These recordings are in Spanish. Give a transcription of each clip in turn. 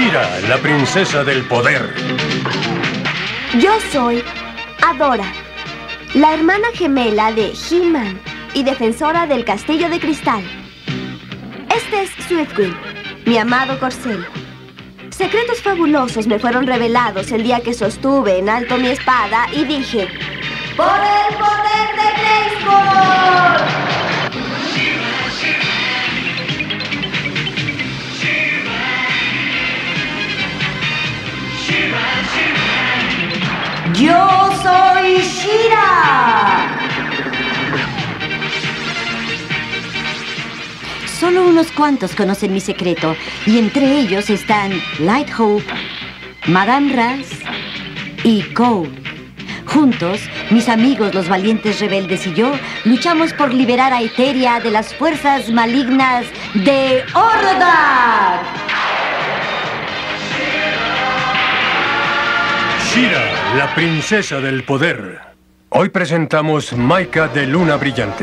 She-Ra, la princesa del poder. Yo soy Adora, la hermana gemela de He-Man y defensora del Castillo de Cristal. Este es Swiftwind, mi amado corcel. Secretos fabulosos me fueron revelados el día que sostuve en alto mi espada y dije: ¡por el poder de Grayskull! ¡Yo soy She-Ra! Solo unos cuantos conocen mi secreto, y entre ellos están Light Hope, Madame Razz y Cole. Juntos, mis amigos los valientes rebeldes y yo luchamos por liberar a Eteria de las fuerzas malignas de Hordak. She-Ra, la princesa del poder. Hoy presentamos Maika de Luna Brillante.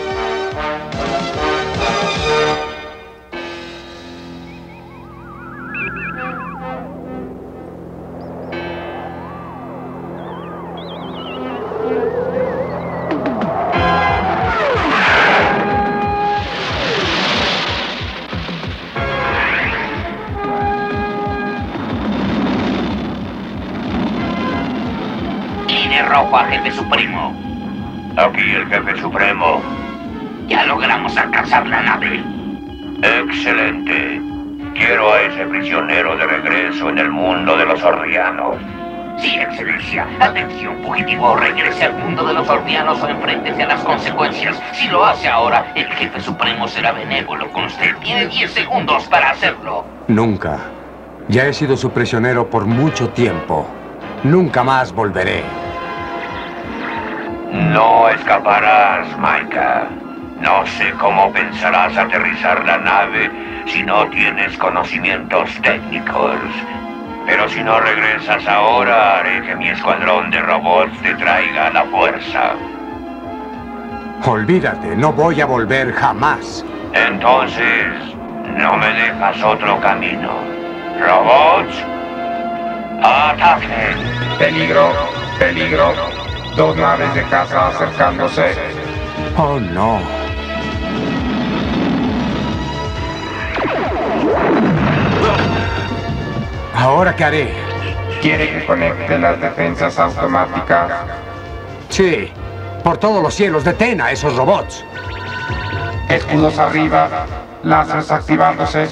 Rojo a Jefe Supremo. Aquí el Jefe Supremo. Ya logramos alcanzar la nave. Excelente. Quiero a ese prisionero de regreso en el mundo de los Hordianos. Sí, Excelencia. Atención, fugitivo. Regrese al mundo de los Hordianos o enfréntese a las consecuencias. Si lo hace ahora, el Jefe Supremo será benévolo con usted. Tiene 10 segundos para hacerlo. Nunca. Ya he sido su prisionero por mucho tiempo. Nunca más volveré. No escaparás, Maika. No sé cómo pensarás aterrizar la nave si no tienes conocimientos técnicos. Pero si no regresas ahora, haré que mi escuadrón de robots te traiga la fuerza. Olvídate, no voy a volver jamás. Entonces, no me dejas otro camino. Robots, ataquen. Peligro, peligro. 2 naves de caza acercándose. Oh, no. ¿Ahora qué haré? ¿Quiere que conecte las defensas automáticas? Sí. Por todos los cielos, detén a esos robots. Escudos arriba. Láseres activándose.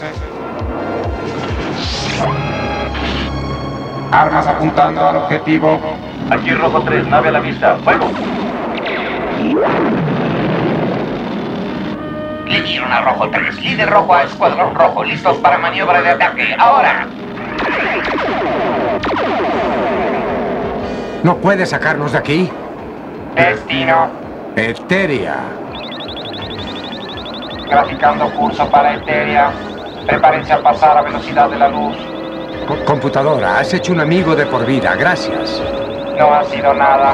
Armas apuntando al objetivo. Aquí Rojo 3, nave a la vista. ¡Fuego! Le dieron a Rojo 3. Líder Rojo a Escuadrón Rojo. Listos para maniobra de ataque. ¡Ahora! ¿No puede sacarnos de aquí? Destino. Eteria. Graficando curso para Eteria. Prepárense a pasar a velocidad de la luz. Computadora, has hecho un amigo de por vida. Gracias. No ha sido nada.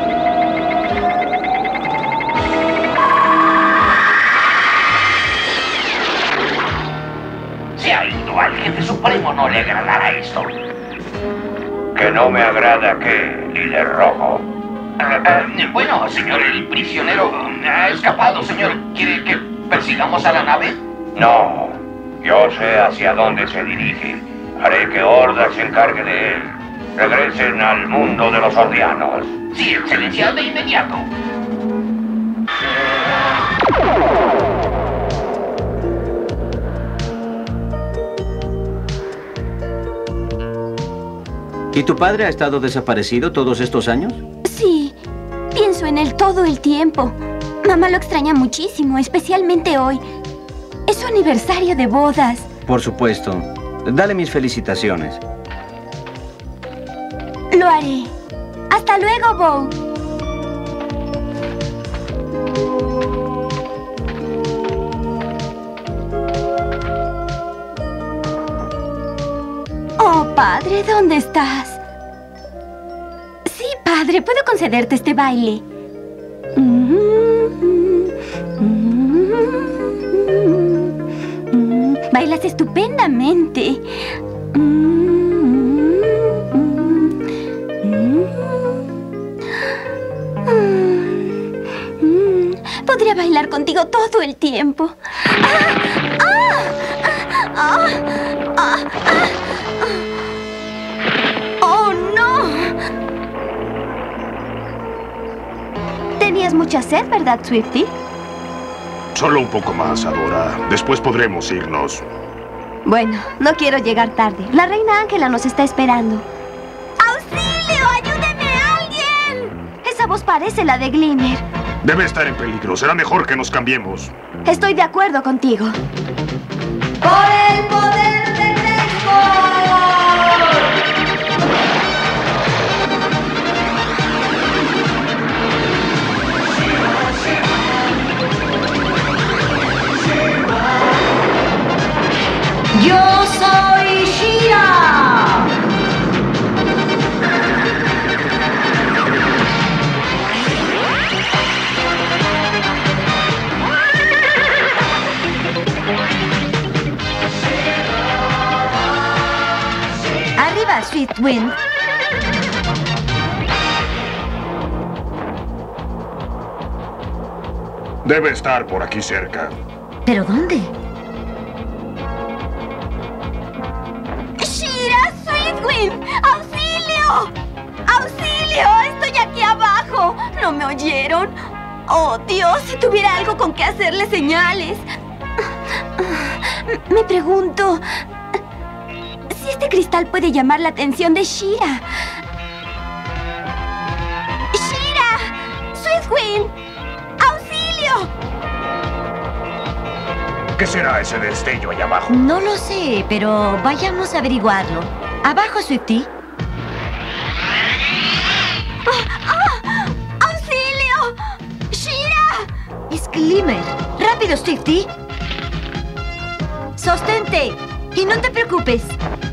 Se ha ido. Al Jefe Supremo no le agradará esto. Que no me agrada que, líder Rojo. Bueno, señor, el prisionero ha escapado, señor. ¿Quiere que persigamos a la nave? No, yo sé hacia dónde se dirige. Haré que Hordak se encargue de él. Regresen al mundo de los Hordianos. Sí, Excelencia, de inmediato. ¿Y tu padre ha estado desaparecido todos estos años? Sí, pienso en él todo el tiempo. Mamá lo extraña muchísimo, especialmente hoy. Es su aniversario de bodas. Por supuesto. Dale mis felicitaciones. Lo haré. Hasta luego, Bo. Oh, padre, ¿dónde estás? Sí, padre, puedo concederte este baile. Bailas estupendamente. Podría bailar contigo todo el tiempo. ¡Oh, no! Tenías mucha sed, ¿verdad, Swifty? Solo un poco más, Adora. Después podremos irnos. Bueno, no quiero llegar tarde. La reina Ángela nos está esperando. ¡Auxilio! ¡Ayúdeme alguien! Esa voz parece la de Glimmer. Debe estar en peligro. Será mejor que nos cambiemos. Estoy de acuerdo contigo. ¡Por el poder de Grayskull! ¡Yo soy She-Ra! ¡Arriba, Swiftwind! Debe estar por aquí cerca. ¿Pero dónde? ¡She-Ra, Swiftwind! ¡Auxilio! ¡Auxilio! ¡Estoy aquí abajo! ¿No me oyeron? ¡Oh, Dios! Si tuviera algo con que hacerle señales. Me pregunto si este cristal puede llamar la atención de She-Ra. ¡She-Ra! ¡Swiftwind! ¡Auxilio! ¿Qué será ese destello allá abajo? No lo sé, pero vayamos a averiguarlo. Abajo, Swifty. ¡Auxilio! ¡She-Ra! Es Glimmer. ¡Rápido, Swifty! ¡Sostente! Y no te preocupes.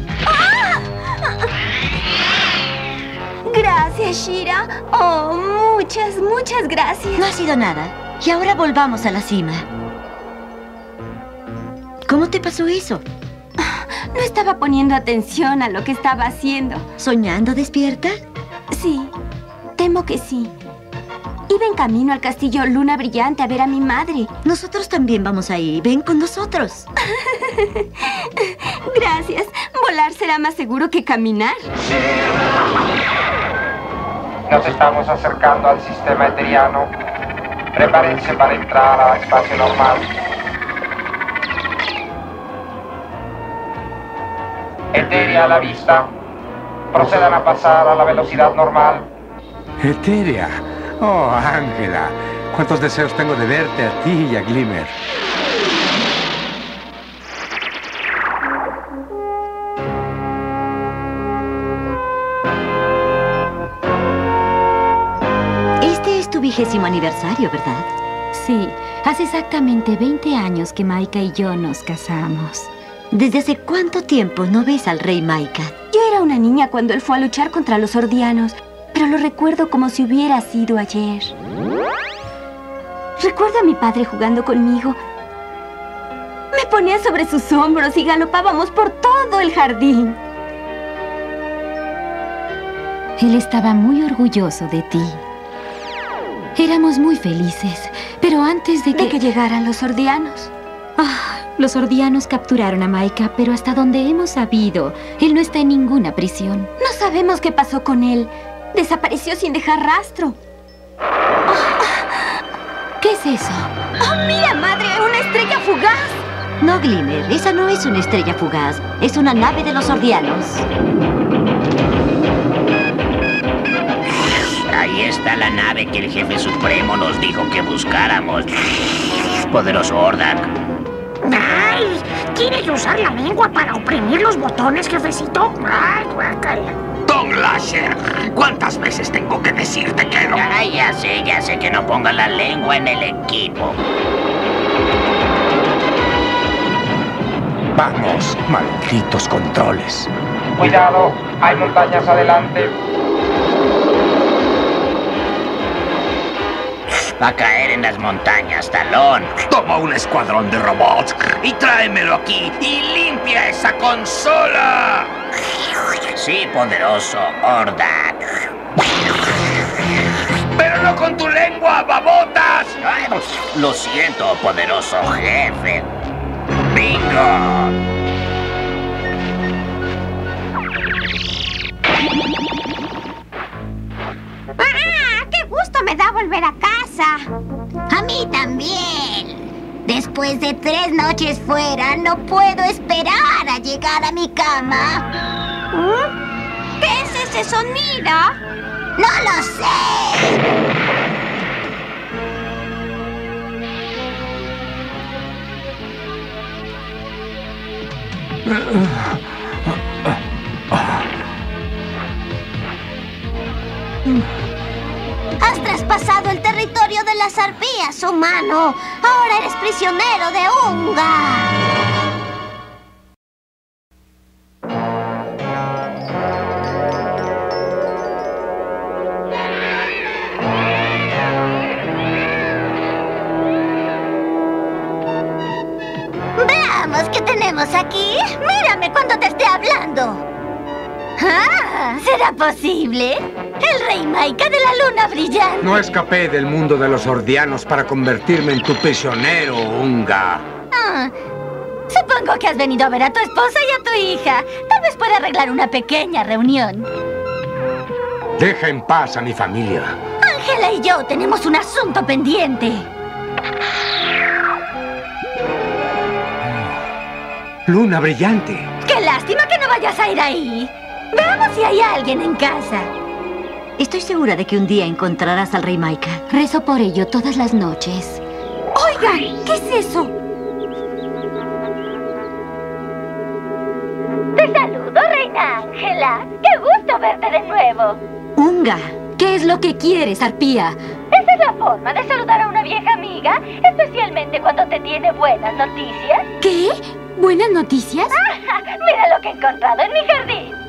Gracias, She-Ra. Oh, muchas gracias. No ha sido nada. Y ahora volvamos a la cima. ¿Cómo te pasó eso? No estaba poniendo atención a lo que estaba haciendo. ¿Soñando despierta? Sí, temo que sí. Iba en camino al castillo Luna Brillante a ver a mi madre. Nosotros también vamos ahí. Ven con nosotros. Gracias. Volar será más seguro que caminar. Nos estamos acercando al sistema eteriano. Prepárense para entrar al espacio normal. Eteria a la vista. Procedan a pasar a la velocidad normal. Eteria. Oh, Ángela. Cuántos deseos tengo de verte a ti y a Glimmer. Este es tu 20º aniversario, ¿verdad? Sí, hace exactamente 20 años que Maika y yo nos casamos. ¿Desde hace cuánto tiempo no ves al rey Maika? Yo era una niña cuando él fue a luchar contra los Ordianos, pero lo recuerdo como si hubiera sido ayer. Recuerdo a mi padre jugando conmigo. Me ponía sobre sus hombros y galopábamos por todo el jardín. Él estaba muy orgulloso de ti. Éramos muy felices, pero antes de que llegaran los Ordianos. Los Ordianos capturaron a Maika, pero hasta donde hemos sabido, él no está en ninguna prisión. No sabemos qué pasó con él. Desapareció sin dejar rastro. ¿Qué es eso? ¡Oh, mira, madre! ¡Una estrella fugaz! No, Glimmer, esa no es una estrella fugaz. Es una nave de los Ordianos. Ahí está la nave que el jefe supremo nos dijo que buscáramos. Poderoso Hordak. ¡Ay! ¿Quieres usar la lengua para oprimir los botones, jefecito? ¡Ay, guácala! Don Lasher, ¿cuántas veces tengo que decirte que no? Ay, ya sé que no ponga la lengua en el equipo. Vamos, malditos controles. Cuidado, hay montañas adelante. Va a caer en las montañas, Talón. Toma un escuadrón de robots y tráemelo aquí y limpia esa consola. Sí, poderoso Hordak. ¡Pero no con tu lengua, babotas! Lo siento, poderoso jefe. ¡Bingo! ¡Qué gusto me da volver a casa! A mí también. Después de 3 noches fuera, no puedo esperar a llegar a mi cama. ¿Qué es ese sonido? ¡No lo sé! Has traspasado el territorio de las arpías, humano. Ahora eres prisionero de Unga. Veamos qué tenemos aquí. Mírame cuando te esté hablando. ¿Será posible? El rey Maika de la luna brillante. No escapé del mundo de los ordianos para convertirme en tu prisionero, Unga. Supongo que has venido a ver a tu esposa y a tu hija. Tal vez pueda arreglar una pequeña reunión. Deja en paz a mi familia. Ángela y yo tenemos un asunto pendiente. Luna brillante. ¡Qué lástima que no vayas a ir ahí! Veamos si hay alguien en casa. Estoy segura de que un día encontrarás al rey Maika. Rezo por ello todas las noches. Oigan, ¿qué es eso? Te saludo, reina Ángela. ¡Qué gusto verte de nuevo! Unga. ¿Qué es lo que quieres, arpía? Esa es la forma de saludar a una vieja amiga, especialmente cuando te tiene buenas noticias. ¿Qué? ¿Buenas noticias? Mira lo que he encontrado en mi jardín.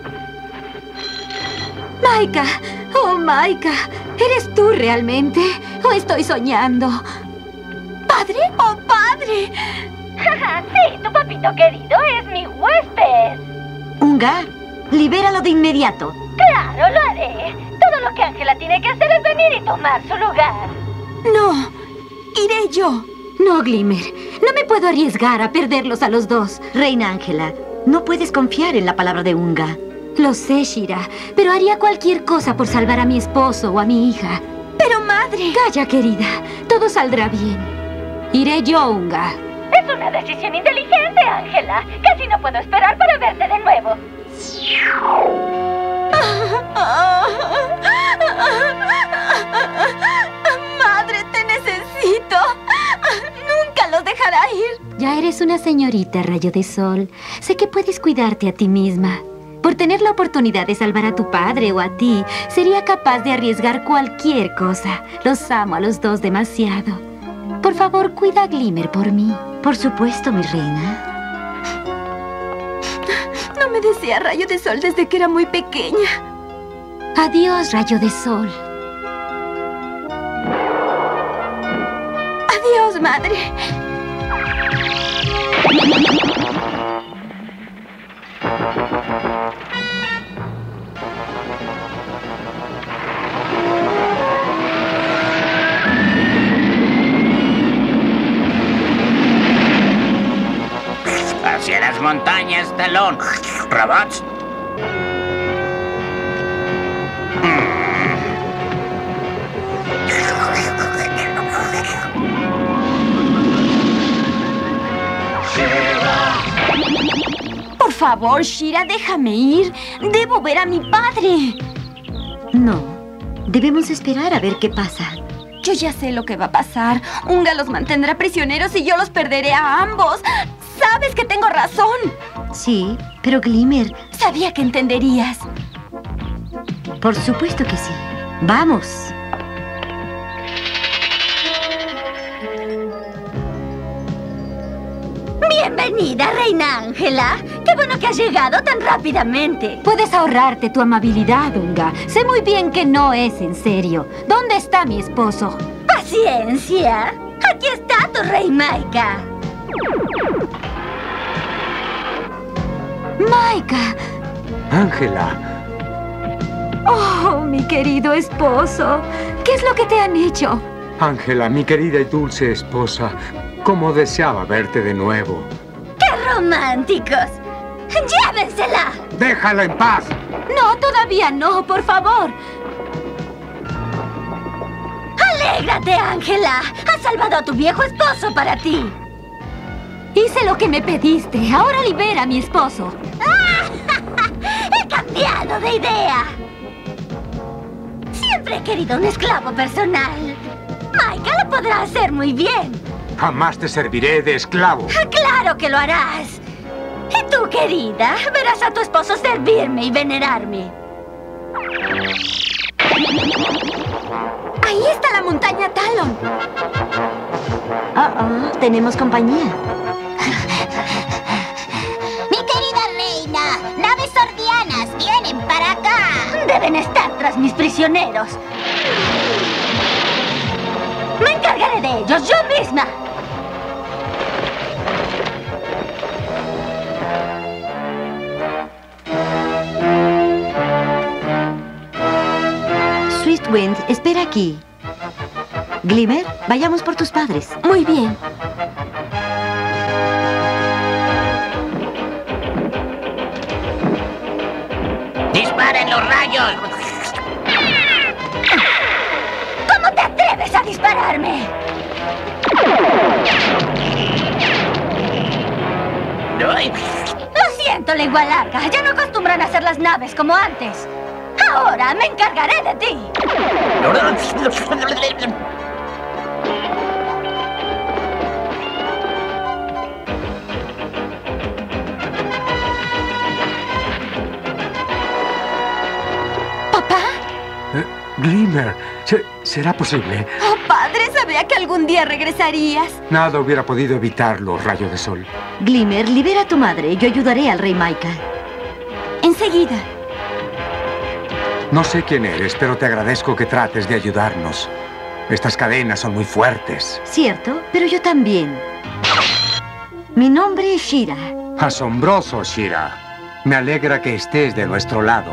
Maika, oh Maika, ¿eres tú realmente? ¿O estoy soñando? ¿Padre? ¡Oh, padre! Sí, tu papito querido es mi huésped. Unga, libéralo de inmediato. Claro, lo haré. Todo lo que Ángela tiene que hacer es venir y tomar su lugar. No, iré yo. No, Glimmer, no me puedo arriesgar a perderlos a los dos. Reina Ángela, no puedes confiar en la palabra de Unga. Lo sé, Shira, pero haría cualquier cosa por salvar a mi esposo o a mi hija. Pero, madre... Calla, querida. Todo saldrá bien. Iré yo, Unga. Es una decisión inteligente, Ángela. Casi no puedo esperar para verte de nuevo. Madre, te necesito. Nunca los dejará ir. Ya eres una señorita, Rayo de Sol. Sé que puedes cuidarte a ti misma. Por tener la oportunidad de salvar a tu padre o a ti, sería capaz de arriesgar cualquier cosa. Los amo a los dos demasiado. Por favor, cuida a Glimmer por mí. Por supuesto, mi reina. No me desea Rayo de Sol desde que era muy pequeña. Adiós, Rayo de Sol. Adiós, madre. Hacia las montañas, Talón. Robots. Por favor, Shira, déjame ir. Debo ver a mi padre. No, debemos esperar a ver qué pasa. Yo ya sé lo que va a pasar. Unga los mantendrá prisioneros y yo los perderé a ambos. Sabes que tengo razón. Sí, pero Glimmer... Sabía que entenderías. Por supuesto que sí. ¡Vamos! Bienvenida, reina Ángela. Qué bueno que has llegado tan rápidamente. Puedes ahorrarte tu amabilidad, Unga. Sé muy bien que no es en serio. ¿Dónde está mi esposo? ¡Paciencia! Aquí está tu rey Maika. ¡Maika! Ángela. Oh, mi querido esposo. ¿Qué es lo que te han hecho? Ángela, mi querida y dulce esposa, cómo deseaba verte de nuevo. ¡Qué románticos! ¡Llévensela! ¡Déjala en paz! No, todavía no, por favor. ¡Alégrate, Ángela! ¡Has salvado a tu viejo esposo para ti! Hice lo que me pediste. Ahora libera a mi esposo. ¡He cambiado de idea! Siempre he querido un esclavo personal. Micah lo podrá hacer muy bien. Jamás te serviré de esclavo. ¡Claro que lo harás! Y tú, querida, verás a tu esposo servirme y venerarme. Ahí está la montaña Talon. Tenemos compañía. Mi querida reina, naves sordianas vienen para acá. Deben estar tras mis prisioneros. Me encargaré de ellos yo misma. Swiftwind, espera aquí. Glimmer, vayamos por tus padres. Muy bien. ¡Disparen los rayos! ¿Cómo te atreves a dispararme? Lo siento, lengua larga. Ya no acostumbran a hacer las naves como antes. Ahora me encargaré de ti. ¿Papá? Glimmer, ¿será posible? Oh, padre, sabía que algún día regresarías. Nada hubiera podido evitarlo, rayo de sol. Glimmer, libera a tu madre. Yo ayudaré al rey Micah. Enseguida. No sé quién eres, pero te agradezco que trates de ayudarnos. Estas cadenas son muy fuertes. Cierto, pero yo también. Mi nombre es Shira. Asombroso, Shira. Me alegra que estés de nuestro lado.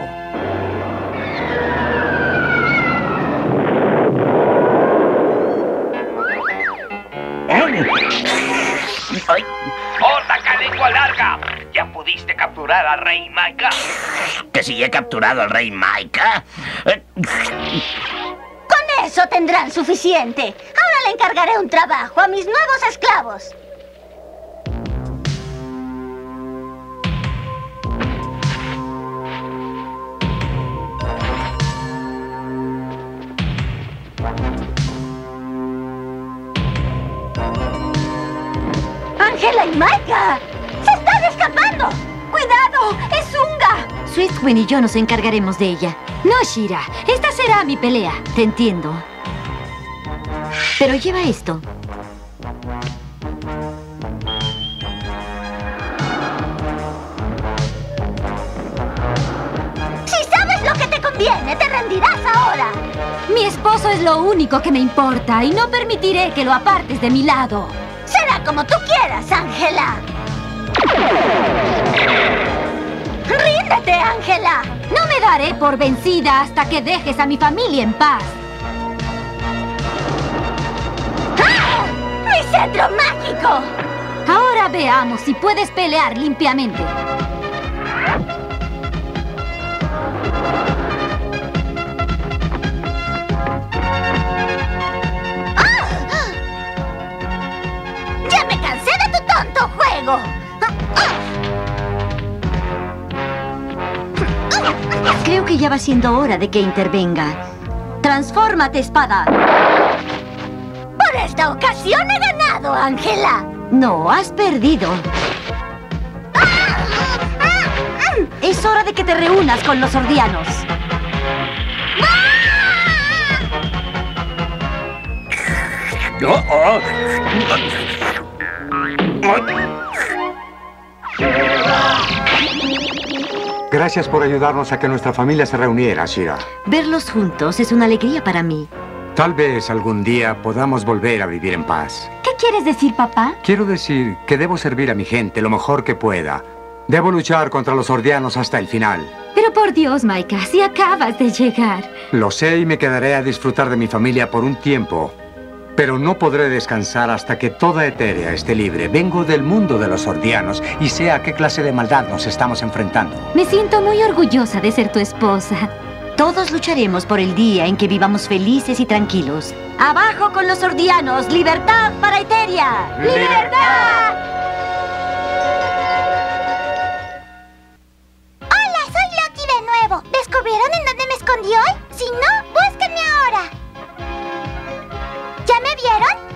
¡Otaca, lengua larga! ¿Ya pudiste capturar al rey Micah? ¿Que si he capturado al rey Micah? Con eso tendrán suficiente. Ahora le encargaré un trabajo a mis nuevos esclavos. ¡Ángela y Micah! ¡Se están escapando! ¡Cuidado! ¡Es Unga! Swiftwind y yo nos encargaremos de ella. No, Shira. Esta será mi pelea. Te entiendo. Pero lleva esto. Si sabes lo que te conviene, te rendirás ahora. Mi esposo es lo único que me importa y no permitiré que lo apartes de mi lado. Será como tú quieras, Ángela. ¡Ríndete, Ángela! No me daré por vencida hasta que dejes a mi familia en paz. ¡Ah! ¡Mi cetro mágico! Ahora veamos si puedes pelear limpiamente. juego. Creo que ya va siendo hora de que intervenga. ¡Transfórmate, espada! Por esta ocasión he ganado, Ángela. No, has perdido. Es hora de que te reúnas con los sordianos. Gracias por ayudarnos a que nuestra familia se reuniera, Shira. Verlos juntos es una alegría para mí. Tal vez algún día podamos volver a vivir en paz. ¿Qué quieres decir, papá? Quiero decir que debo servir a mi gente lo mejor que pueda. Debo luchar contra los sordianos hasta el final. Pero por Dios, Micah, si acabas de llegar. Lo sé y me quedaré a disfrutar de mi familia por un tiempo. Pero no podré descansar hasta que toda Eteria esté libre. Vengo del mundo de los Ordianos y sé a qué clase de maldad nos estamos enfrentando. Me siento muy orgullosa de ser tu esposa. Todos lucharemos por el día en que vivamos felices y tranquilos. ¡Abajo con los Ordianos! ¡Libertad para Eteria! ¡Libertad! ¡Hola! Soy Loki de nuevo. ¿Descubrieron en dónde me escondí hoy? Si no, búsquenme ahora. ¿Ya me vieron?